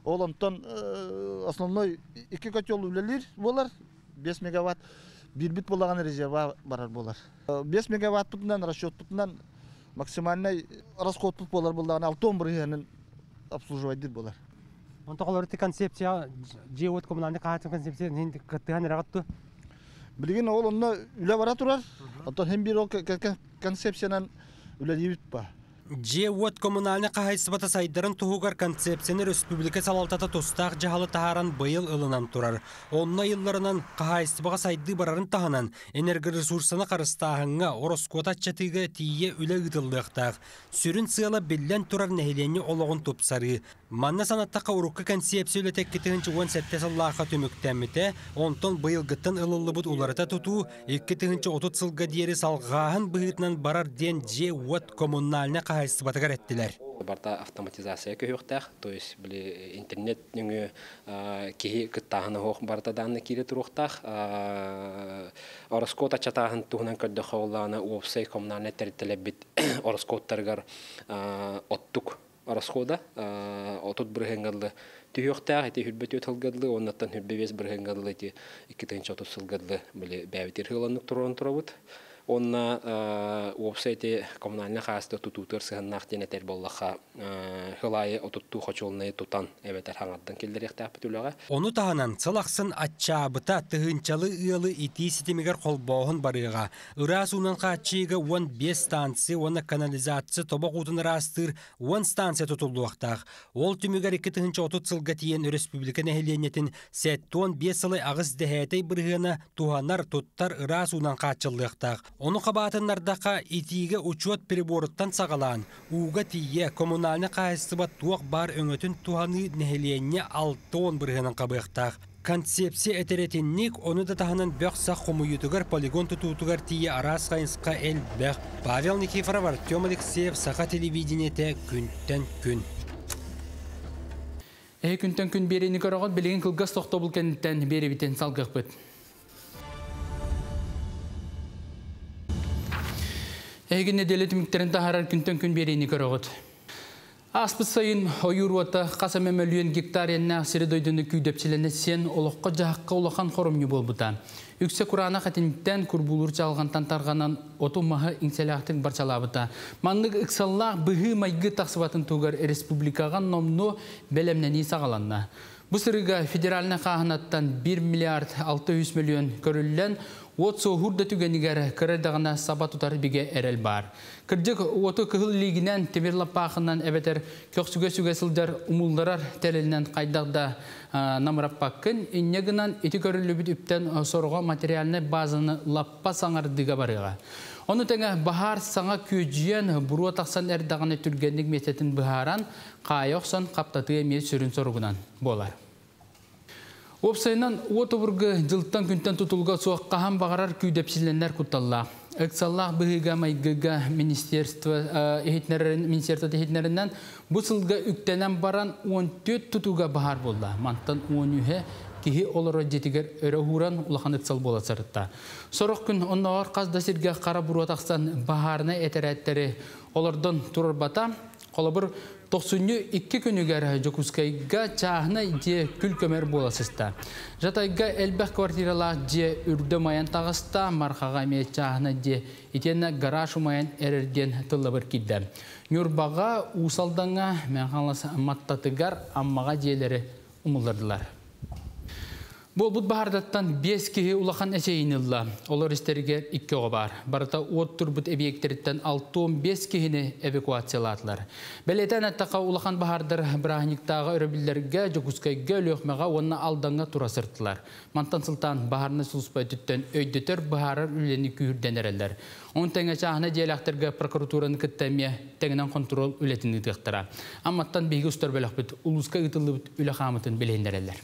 Ол онтон основной iki котел үлелер болар, бес мегаватт, bir бит болаған резерва барар болар. бес мегаватт бұтынан, расчет бұтынан максимальный расход бұт болар болған алты он біргенін обслуживайдыр болар. Онта қоларыты концепция, же от коммунальный қағатын концепция, ненді қыттыған әрағатты? Білген ол онына үлі бара тұрар, онтан hem bir o концепциядан үлі дейбіт ба. Же от коммунальный қағайсыбата сайдарын тұғығар концепцияны республика салалтата тостақ жағалы тағаран бұйыл ылынан тұрар. Онна йылларынан қағайсыбаға сайды барарын тағынан энергоресурсаны қарыстағыңа ороскота чатыға тие үлі ұтылдықтақ. Сүрін сыйала білден тұрар нәхелене олығын топсары. Манна санаттаққа ұрыққы концепция үлі тәккетігінші он сәтте саллаға төміктәміті, онтон бұйыл гыттан ылылы бұд оларыта тұту, еккетігінші отыз сылға дері салғағын бұғытынан барар ден же от коммунальный қағайсыбатығар әттілер. Барта автоматизация көйіқтәқ, то есть білі интернет нүңі кейі күттағыны хоқ барта данны кейі тұруқтақ, ороскот ачатағын тұғынан көрді қауылағына уопсай коммунальный тәріттілі біт ороскоттарғар оттық расхода отут биргенгалды түйөктәг эти хүлбөт өтөлгәдле оннан хүлбебес биргенгалды эти икки тынча отuz сылгәдле биле бәвитер хыланып турган турабыт онна вебсайты коммунальный хасты тутутыр сыгыннак денетер боллаха хылайы отутту хочолны тутан эбетер хаңаддан келдеректәп бүтүләгә Ону таһанан сылаксын атчабыта тыгынчалы ыйлы ити ситемигер колбоһун барыга ырасунан качыга он бес станция оны канализация тоба кутун растыр он станция тутулуктак ол түмүгер икки тыгынча отуз сылга тиен республика нәһиленетин сеттон бес сылы агыс дехетей бырыгына туганар туттар ырасунан качылыктак Оны қабатыннардақа итиге учет переборыттан сағалан, уға тие коммунальны қайсыбат туақ бар өңөтін туғаны нәхеленне алты он біргенін қабықтақ. Концепция әтеретіннік оны да тағынан бөқса қомуютығар полигон тұтутығар тие арас қайынсқа әл бәқ. Павел Никифоров, Артем Алексеев, Саха телевидениеті күнттен күн. Әй күнттен күн берені көріғат білеген қылғас тоқты бұл кәнттен бері бітен салғық бұд. Эгене делетимиктерин тахарар күнтен күн берейни көрөгөт. Аспыт сайын ойуруата касаме миллион гектар энне сиридойдуну күйдөпчилене сен олокко жакка улахан хоромню болбута. Үксе Курана хатимиттен курбулур жалгантан тарганан оту махы иңселяктын барчалабыта. Маннык ыксаллах быгы майгы таксыбатын тугар республикага номну белемнени сагаланна. Бу сырыга федеральный каханаттан bir миллиард алты жүз миллион көрүллен от соғырда түгенігер кірердіғына саба тұтар біге әрел бар. Кірдік оты кығыл лигінен темірлап пақынан әбетер көксүге-сүге сылдар умулдарар тәлілінен қайдағда намырап паққын, иннегінен еті көрілі бүт үптен сорға материалны базаны лаппа саңардыға барыға. Оны тәңі бағар саңа көжиен бұруа тақсан әрдіғаны түргенлік мететін бұхаран қайоқсан қаптатыға мел сүрін сорғынан болар. Опсайнан отыбырғы жылттан күнттен тұтылға соқ қахан бағарар күйдепсіленлер құтталлақ. Эксаллах бұғыға майгыға министерство техетнерінен бұл сылға үктенен баран он төрт тұтуға бағар болды. Мантан он үйе кеге олары жетігер өрі ғуран ұлақан эксал бола сарытта. Сорық күн оннағар қазда сірге қара бұруа тақсан бағарына әтәрәттері олардан тұрыр бата, қолабыр тоқсынны икки күнігер жокускайга чағына же күл көмер боласыста. Жатайга әлбәқ квартиралақ же үрді майан тағыста, марқаға мей чағына же итені гараж майан әрерден тылы бір кидді. Нүрбаға усалдаңа мен қалас маттатыгар аммаға желері умылдырдылар. Бұл бұд бағардаттан бес кеге улақан әсейінілі. Олар істерігер икки бар. Барыта оттыр бұд объектеріттен алты он бес кегені эвакуациялатылар. Бәлетен әттіға улақан бағардар бірағыниктағы өрібілерге жокускайға өліқмеға оны алданға тура сырттылар. Мантан сылтан бағарны сұлыспай түттен өйдетер бағарар үлені күйірден әрелер. Он тәңе чағына диалекттерге прокуратураны күттәме тәңінен контрол үлетіні тұқтыра. Амматтан бейгі ұстар бөлік бұд, ұлысқа ұтылы бұд үлі қамытын білейіндерелер.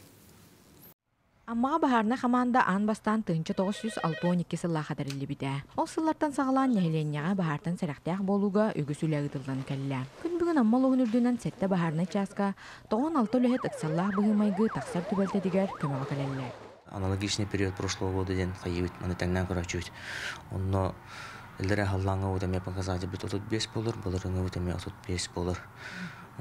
Аммаға бағарына қаманда ан бастан тыынча тоғыз жүз алты он икки сылла қадарылы біде. Ол сыллартан сағалан нәхеленияға бағартан сәрәқтәқ болуға өгісілі ұтылдан кәлі. Күн бүгін аммал оғын үрдінен сәтті бағарына часқа тоғын алты өліхет ұқсаллақ бұғымайғы тақсар түбәлті дегер көміға кәлелі. Аналогичный период прошлого года ден қайыбыт, маны тәңнен көрачует. Онно әлдері халлаңа өтеме показатель бит отыз бес болыр, болырыңа өтеме отыз бес болыр.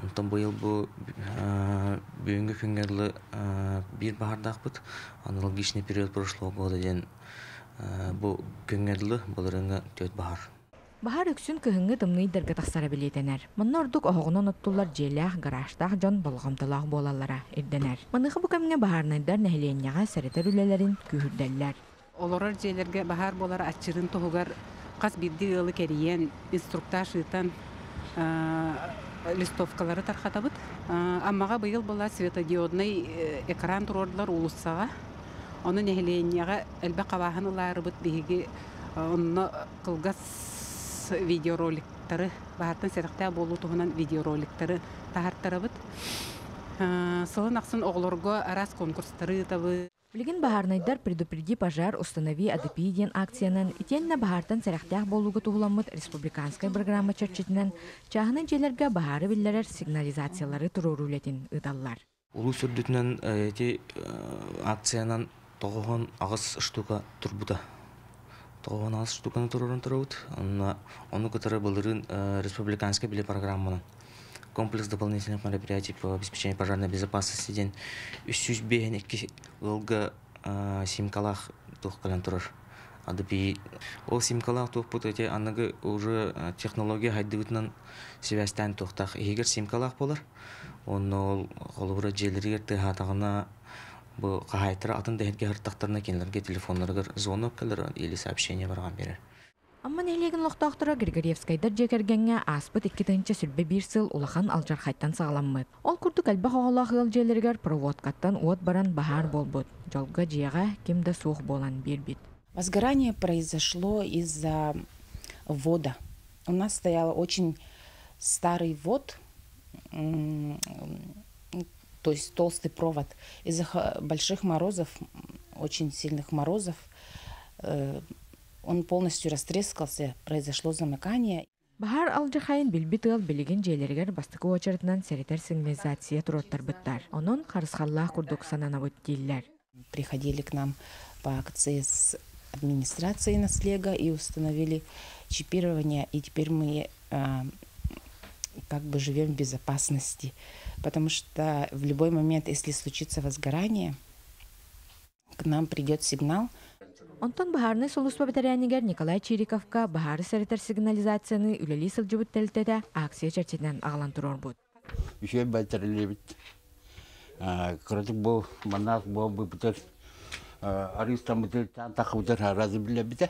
Онтон быйыл бу бүгүнкү күнгө бир баардакпыт. Аналогичный период прошлого года ден бу күнгө буларыңа төт баар. Бахар өксүн кыһыңы тымныйдырга тахсара билетенер. Манна ордук оһогунан оттулар желях, гаражтах жон болгомталах болаллара ирденер. Маныхы бу кемге бахарнайдар нәһиленняга сәретер үлелерин күһүрдәлләр. Олорор желерге бахар болар ачырын тоһугар кас бирди ылы кериен инструктаж ытан листовкалары тархатабыт. Аммага быйыл була светодиодный экран турордулар улуссага. Оны нәһиленняга элбе кабаһыныларыбыт биһиги онно кылгас видеороликтары баһартан сәрәхтә болу туһунан видеороликтары тахарттарабыт. Сылын аксын оглорго арас конкурстары табы. Билген бахарнайдар предупреди пожар установи адепи ден акциянан итенне бахартан сәрәхтә болуга туһуламыт республиканская программа чарчитинен чагынан желерге бахары биллерер сигнализациялары турурулетин ыдаллар. Улус үрдүтүнөн эти акциянан тогон агыс штука турбута. Тогон агыс штуканы турурун турабыт. Оны которая былырын республиканская биле программанын комплекс дополнительных мероприятий по обеспечению пожарной безопасности ден үч жүз эки ылга симкалах тухкалан турар. Адыпи ол симкалах тухпут эти аныгы уже технология хайдыбытынан связьтан тухтах. Егер симкалах болар, оны ол холбура желерге тыхатагына бу кахайтыра атын дехетке хыртактарына кенлерге телефонларга звонок келер или сообщение барган берер. Амма нелеген лохтоқтыра Григорьевскайдар жекергенге аспыт иккитинче сүлбе бир сыл улахан алжархайттан сағаламмыд. Ол күрдік әлбі хоғалақ ыл желергер проводкаттан уот баран бахар болбуд. Жолга жияға кемді суық болан бир бит. Возгорание произошло из-за вода. У нас стоял очень старый вод, то есть толстый провод. Из-за больших морозов, очень сильных морозов, он полностью растрескался, произошло замыкание. Бахар алжахайын билбитыл билеген желергер бастыкы очеретнан серитер сигнализация туроттар быттар. Онон харысхаллах курдук сананабыт дейлер. Приходили к нам по акции с администрацией наслега и установили чипирование, и теперь мы а, как бы живем в безопасности, потому что в любой момент, если случится возгорание, к нам придет сигнал. Онтон бахарны солуспа ветеранигер Николай Чириковка бахары серитер сигнализацияны үлели сылжыбыт тәлтәдә акция чәрчетінен ағалан тұрор бұд. Еще бәтірілі біт. Күрәтік бұл, манақ бұл бұтыр, арыстан бұтыр, тантақы бұтыр, разы білі біті.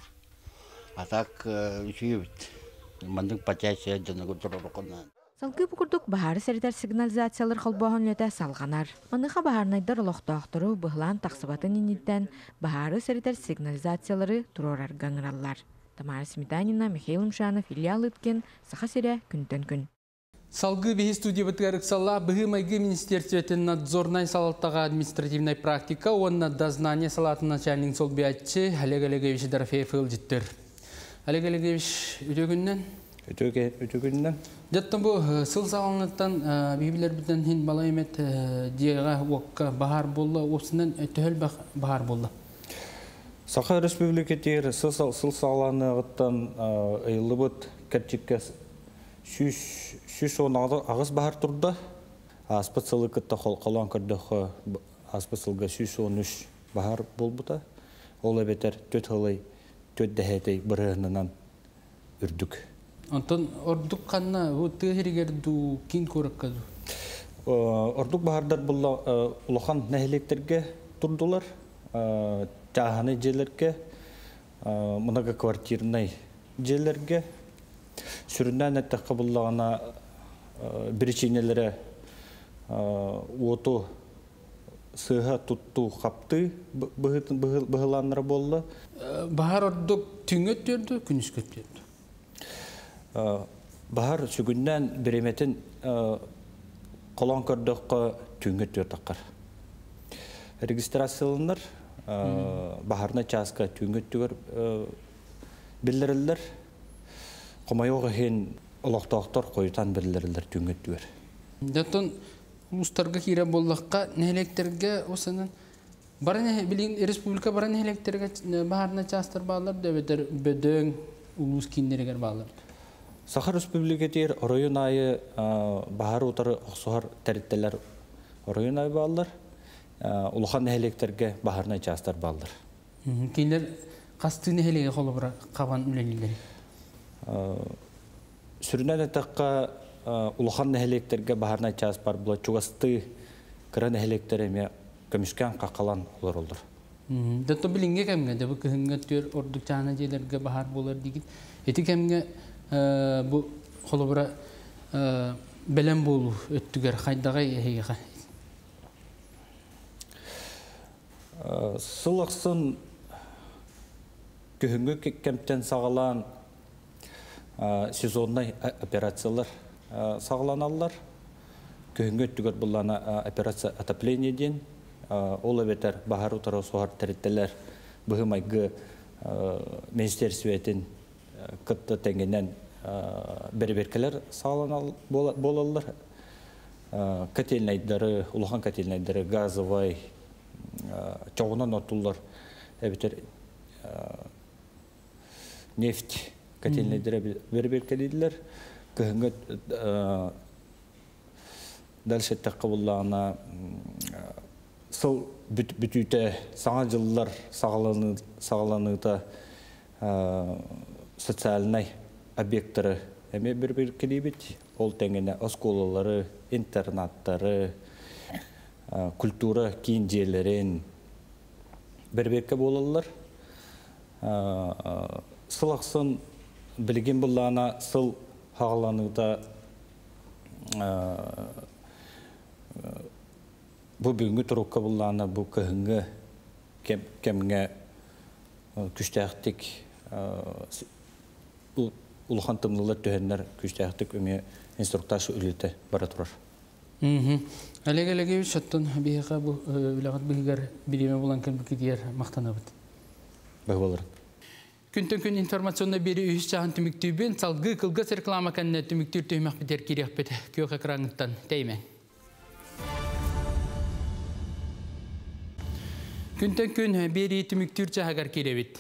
Атақ еще біт. Мандың патясия жаны күтірі рұқынан. Салгы бұқырдық бахары серитер сигнализациялар қолбағын lötä салғанар. Маныға бахарнайдар лоқтақтыру бұғлан тақсыбатын енеттен бахары серитер сигнализациялары тұрорар ғаңыралар. Тамара Сметанина, Михаил Мшанов, Илья Лыткен, Саха Серя, күнтен күн. Салгы бейі студия бұтығарық сала бұғы майғы министерстветін надзорнай салаттаға административной практика, онна дознание салатын начальник сол биятчы Олег Олегович Дорофеев ылжыттыр. Олег Олегович, өте күннен? Өте күннен. Жаттан бұл сыл сағалынықтан бейбілер бітен хин бала емет дейға оққа бағар болды, осынан өтіғіл бағар болды. Саха республикетер сыл сағаланығыттан ұйылы бұд кәрчекке сүз он ағыз бағар тұрды. Аспыт сылы күтті қолан көрдіқі аспыт сылға сүз он үш бағар бол бұда. Ол әбетер төт ғылай, төт дәхетей бірігінінен үрдік. Антон ордук қанна тыгергерду кин көрөккөдү. Ордук баһардар булла улахан нәһилектерге турдулар. Таханы жерлерге, многоквартирный жерлерге сүрүнөн аттакка буллагана биричинелере оту сыга тутту капты быгыланнар болду. Баһар ордук түңөт төрдү, күнүскөт төрдү. Бахар сүгүннән биреметін қолан көрдіққа түңгі төртаққар. Регистрациялындар бахарна часка түңгі түгір білдірілдер. Қомайоғы хен олақтақтар қойытан білдірілдер түңгі түгір. Дәттон ұстарға кире болдаққа нәлектерге осының білген республика бара нәлектерге бахарна частар бағалар дөбедер бөдөң ұлыс кейіндерігер бағалар. Саха Республикатер район айы бахар утары оксуар тәріттелер район айы баллар, улахан нәхелектерге бахарнай частар баллар. Кейлер қасты нәхелеге қолы бұра қабан үленілер? Сүрінен әтіққа улахан нәхелектерге бахарнай част бар бұла чуғасты кіра нәхелектер әме көмішкен қақалан олар олар. Дәтті білінге кәмге, дәбі күхінге төр ордық чағына жерлерге бахар болар деген. Еті кәмге bu kolubra belen bolu öttüger haydagay ehiga. Sılaqsın köhüngü kemten sağalan sezonday operatsiyalar sağlanallar. Köhüngü öttüger bulana operasiya отопление den. Ola beter bahar utara soğar teritteler bıhımaygı ministersvetin kıtta tengenen berberkeler sağlanan bolallar. Katelnayları, uluhan katelnayları, gazovay, çoğunan otullar, ebiter neft katelnayları berberkelediler. Kıhınga dalşet takıbullağına sıl bütüte sağa yıllar sağlanıda социальный объекттары әме бір-бір келебет. Ол тәңгені осколалары, интернаттары, культура кейін жерлерін бір-бірке болалар. Сылақсын білген бұллана сыл хағаланыңда бұл бүгінгі тұрыққа бұллана бұл көхінгі кәміңе күштәқтік улахан тымлылар төхеннер күштәқтік өме инструктаж үлеті бара тұрар. Әлег-әлеге шаттын бейіға бұл үлағат бейгер білеме болан кәмбікі дейер мақтана бұд. Бәй болар. Күнтін-күн информационна бері үйіс жағын түміктүйбен салғы қылғас реклама кәніне түміктүйр түймәк бітер керек бет көк экраңыттан тәймен. Күнтін-күн бері түміктүйр жағығар керебет.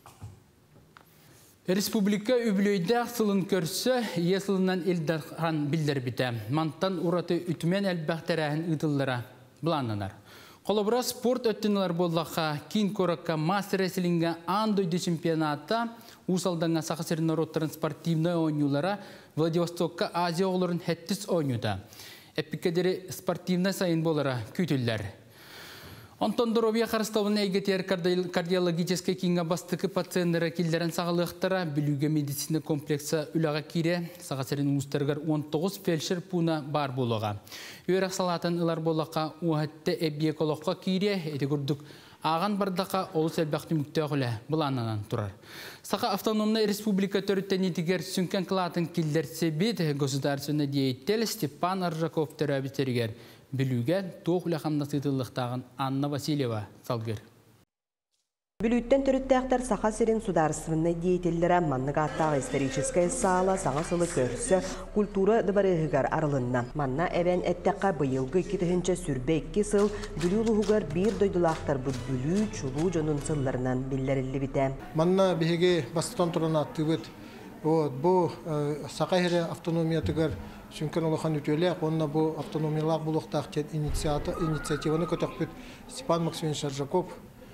Республика үбілейді сылын көрсі, есілінен елдархан білдер біті. Манттан ұраты үтімен әлбәқтәрәхін ұтылдыра бұланынар. Қолыбыра спорт өттінілер болдаққа кейін көрікка мастер рестлинге андойды чемпионатта ұсалдаңа сақысырын ороттарын спортивный ойнулара Владивостокка Азия оларын хәттіс ойнуда. Эпикедері спортивный сайын болара күйтілдер. Антон Доробия қарыстауын әйгетер кардиологический кеңі бастықы пациенттері келдерін сағылықтара білуге медицина комплекса үліға кире сағасырын ұстарғар он тоғыз фельдшер пуна бар болуға. Үйрек салатын ұлар болуға уәтті эбиекологқа кире әті күрдік аған бардақа олыс әлбәқті мүктеғілі бұланынан тұрар. Сақа автономны республика төріттен етігер сүнкен қылатын келдер себет государственный деятель Степан Аржаков төрәбітергер. Білуге тоғылы қамда сытылықтағын Анна Васильева салгыр. Бүлүттен түріттәқтер сақа серин сударственный деятеллері манныға аттағы историческая сала, саңасылы көрсі, культура дыбарығығар арылынна. Манна әбән әттәққа бұйылғы кетігінші сүрбе екі сыл бүлілуғығар бір дойдылақтар бұд бүлі чулу жонын сылларынан білдерілі біті. Манна бігеге бастан тұран атты бұд. Бұл сақа хері автономиятығар Çünkü olakan ütüyle, onunla bu автономиялық buluktak инициативаны kötök Степан Максимович Аржаков,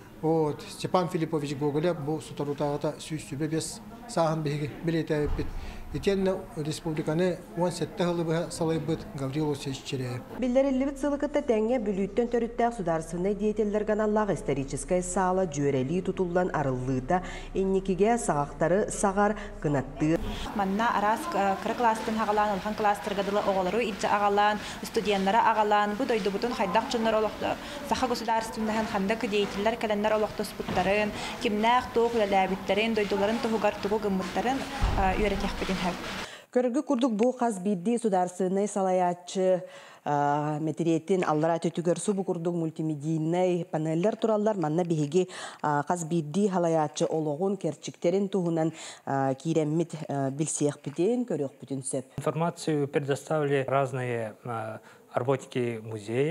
Степан Филиппович Гоголев bu sutarutağıda süs-sübe bes sağın bilete bit. Итенне республиканы он сетте хылыбы салайбыт Гаврилов Сеччере. Билдерилибит сылыкытта тәңе бүлүттен төрүттәк сударственный деятельлер каналлах историческая сала жөрели тутуллан арыллыта энникиге сагактары сагар кынатты. Манна арас кыры класстын хагалан улхан класстыргадылы оголору итжа агалан, студентлары агалан, бу дойду бутун хайдак чыннар олокто. Саха государственныйын хандак деятельлер календар олокто спуттарын, кимнах тоқ ләбиттерин, дойдуларын тугар тугу гыммыттарын үйрәтек беден. Көргі күрдік бұл қаз бидді сударственный салаятчы метериеттен аллара төтігер субы күрдік мультимедийный панеллер туралар манна бігеге қаз бидді халаятчы олығын керчіктерін туғынан кейреммет білсеяқ беден көрек беден сөп. Информацию предоставили разные работники музеев,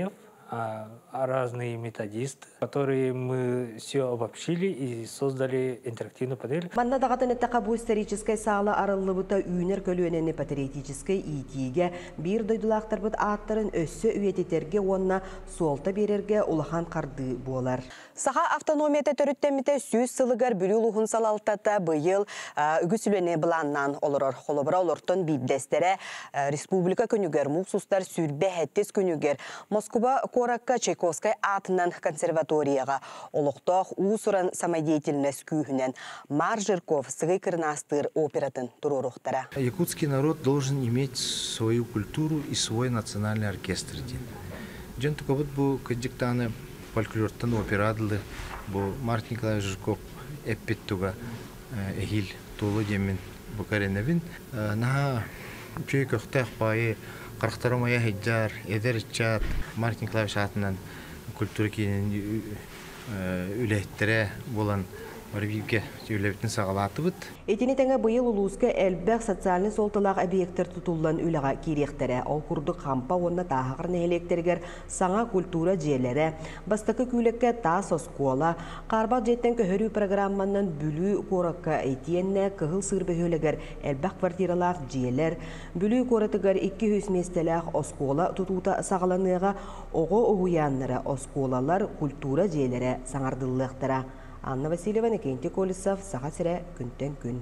разные методисты, которые мы все обобщили и создали интерактивную панель. Манна дагатын эттака бу исторической сала арыллыбыта үйнер көлүөнени патриотической итиге бир дойдулактарбыт аттарын өссө үйететерге онна суолта берерге улахан карды болар. Саха автономията төрүттемите сүз сылыгар бүлү улухун салалтата быйыл үгүсүлөне буланнан олорор холобра олортон бибдестере республика күнүгер муксустар сүрбе хеттес күнүгер Москва Коракка Чайковскай атынан консерваторияга олуктох уусуран самодеятельность күүхүнен Мар Жирков сыгый кырнастыр оператын турурухтара. Якутский народ должен иметь свою культуру и свой национальный оркестр. Джен такой был кадиктаны фольклортан операдлы, был Мартин Николаевич Жирков эппеттуга эхил толу демин букареневин на чуйкохтах пае Карахтаромая хиджар, эдерчат, Мартин Николаевич атынан культура кийин үлеттире болан Орвивке түйілебітін сағалаты бұд. Этини тәңі бұйыл ұлуызға әлбәқ социальный солтылақ объекттер тұтылан үліға керектері, ол күрді қампа онына тағығыр нәйлектергер саңа культура жерлері, бастықы күлекке тас оскола, қарбақ жеттен көхірі программанын бүлі қораққа әйтиенне кығыл сырбы хөлігер әлбәқ квартиралақ жерлер, бүлі қоратығар екі жүз местеләқ оскола тұтута сағаланыға оғы оғуянлары осколалар культура жерлері саңардылықтыра. Анна Васильева, Никентий Колесов, Сахасире, күнтен күн.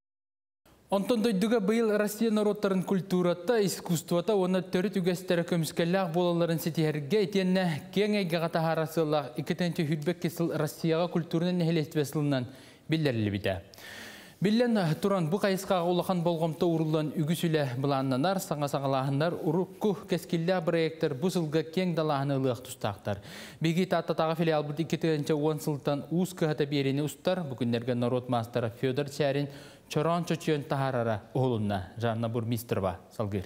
Онтон дойдуга быйыл Россия народтарын культурата, искусствата, оны төрі түгестері көміскелләқ болаларын сетиерге етенне кең әйге ғата харасылақ икетенче хүлбек кесіл Россияға культурының нәхелестівесілінен білдерілі біді. Билен туран бу кайысқаға улахан болғымты урулан үгісілі бұланнанар, саңа-саңалағындар, урукку кескілі проекттер бұ сылға кең далағыны ұлық тұстақтар. Беги таттатаға филиал бұд икетенче он сылтан уыз кығата берені ұстар, бүгіндерге народ мастары Федор Чәрин чоран чөчен тахарара оғылына. Жанна Бурмистрова, салгыр.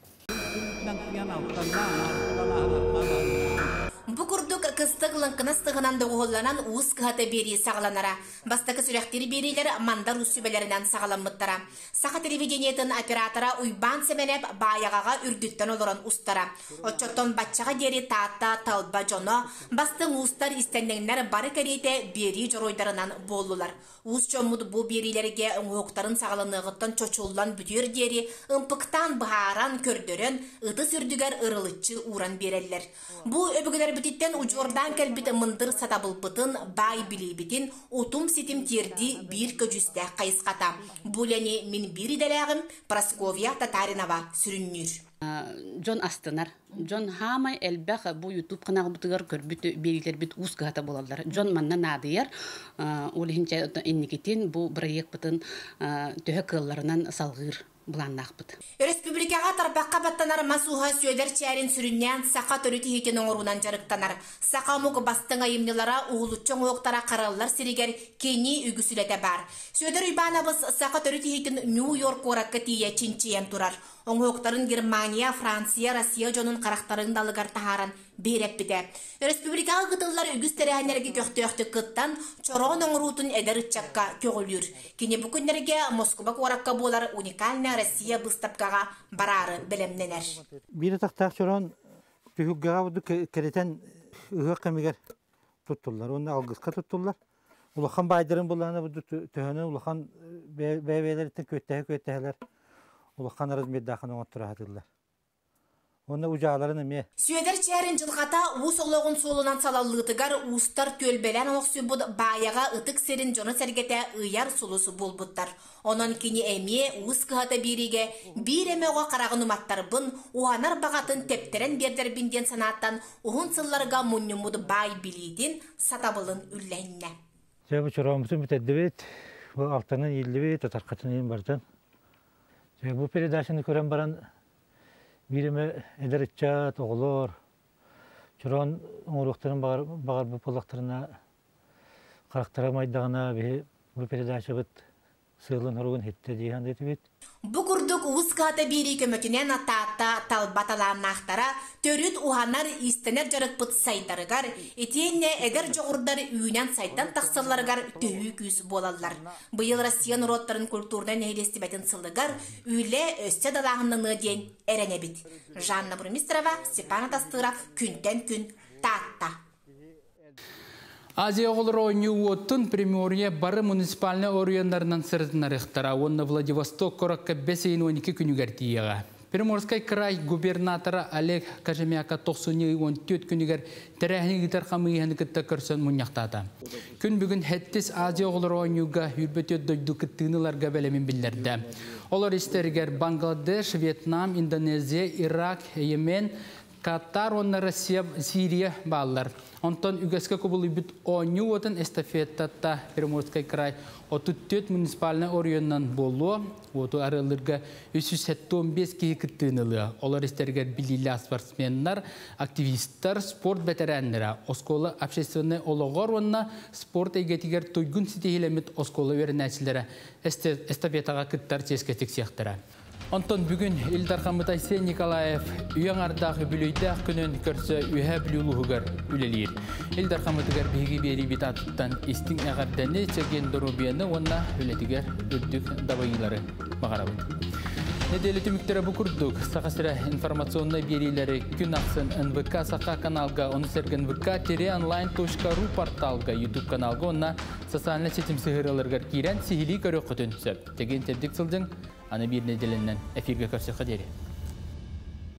Букурдук кыстыгылын кыныстығынан да оғыланан уыз кығата бері сағаланара. Бастақы сүректері берелер мандар үсібелерінен сағаламыттара. Сақа телевидениетін оператора уйбан семенеп баяғаға үрдіттен олырын ұстара. Отчоттон батчаға дері таатта талба жоно, бастың уыстар істендеңнер бары кәрейте бері жоройдарынан болулар. Уыз чомуд бұл берелерге ұңғықтарын сағаланығыттан чочулан бүтер дері ұмпықтан бұхаран көрдерін ұты сүрдігер ырылытчы уран берелер. Бұл өбігілер бүтіттен ұжордан кәлбіті мындыр сатабылпытын бай білейбітін ұтым сетім терді бір көжісті қайысқата. Бұл әне мен бір иделәғім Прасковья Татаринова сүріннір. Джон Астынар. Джон хамай элбэх бу YouTube канал бутыгар көрбүт берилер бит уската болалар. Джон манна надыяр. Ол хинче инникетин бу проект бутын төһө кылларынан салгыр буланнакбыт. Республикага тарбакка баттанар масуха сөйдер чәрин сүрүннән сака төрүти хитен оңорунан жарыктанар. Сака мук бастыңа имнелара угулуччоң октара караллар сиригер кени үгүсүлете бар. Сөйдер уйбанабыз сака төрүти хитен Нью-Йорк оракка тие чинчиен турар. Оңоқтарын Германия, Франция, Россия жонун қарақтарын далыгар тахаран береп біде. Республикалы ғытылар үгістері әнерге көқтөқты қыттан чорон оңырутын әдір чакка көгілір. Кені бүкіндерге Москва қораққа болар уникальна Россия бұстапқаға барары білімненер. Бері тақтақ чорон түйікгаға бұды кәретен ұғы қамегер тұттылар. Оны алғысқа тұттылар. Улахан байдырын болағына бұды түйіні улахан бәйбәйлерді көттәхі-көттәхілер. Улахан размердахын оңаттыра Оны ұжағаларын әме. Сүйедер чәрін жылғата уыс олығын солынан салалығытығар уыстар төлбелен оқсы бұд баяға ұтық серін жоны сәргеті ұяр солысы бол бұттар. Онын кені әме уыс қығата береге бір әме оға қарағын ұматтар бұн уанар бағатын тептерен бердер бінден санаттан ұғын сылларға мұннымуды бай білейден сатабылын үлләйінне. Жабы чорамызын бітәді бет, алтанын елді бет, атарқатын ең бартан. Бұл передачаны көрен баран биреме эдерчат оғылор, чуран оңыруқтарын бағар бұл полақтарына қарақтара майдағына бұл передача бұд сыйлын ұруын хетті дейін дейті бет. Бұқырдық Онтук уус кыһата бири көмөкүнен атаатта талбаталааннаахтара төрүт уханар истенер жарыкпыт сайдарыгар, этиенне эдер жоғурдар үйінен сайдан тақсаларыгар төві күйс болалар. Быйыл Россиян уроттарын культурдан нәйлестібетін сылыгар үйле өсте далағынны ден әренебит. Жанна Бурмистрова, Степан Тастыров, күнтен күн таатта. Азия оғылыр ойны оттын Приморье бары муниципальны орыяндарынан сыртынарықтара, онны Владивосток коракка бесейін он екі күнігер тиеға. Приморский край губернатора Олег Кажемяка тоқсыны он төрт күнігер тәрәхіне гитар қамыйханы күтті көрсен мұнияқтады. Күн бүгін хәттіс Азия оғылыр ойнуға үрбөтет дойду күттігініларға бәлемін білдерді. Олар істергер Бангладеш, Вьетнам, Индонезия, Ирак, Йемен, Катар, онна Россия, Сирия баллар. Онтон үгәскә кубулы бит ойну отын эстафетата Приморский край отуттет муниципальный орыяннан болу, оту аралырга үч жүз сексен беш киһи кыттыынылы. Олар истергер билилі спортсменнар, активисттар, спорт ветераннары, оскола общественный ологор онна спорт эйгетигер туйгун ситихилемит оскола вернәчиләре эстафетага кыттар ческетик сияқтыра. Онтон бүгін Илдар Хамытайсен Николаев үйен ардағы бүлейдәқ күнін көрсі үйе бүлілуғығыр үлелер. Илдар Хамытыгар бейгі бері бет аттан істің әғардәні чеген дұрубияны онна үлетігер үрдік дабайылары мағарабыд. Неделі түміктері бұқырдық. Сақасыра информационный берилері күн ақсын эн вэ ка сақа каналға, оны сәрген вэ ка онлайн точка ру порталға, YouTube каналға, онна социальный сетім сығыраларғар кейрен сихили көрі құтын сөп. Теген тердік сылдың, аны бір неделінен эфирге көрсі қадері.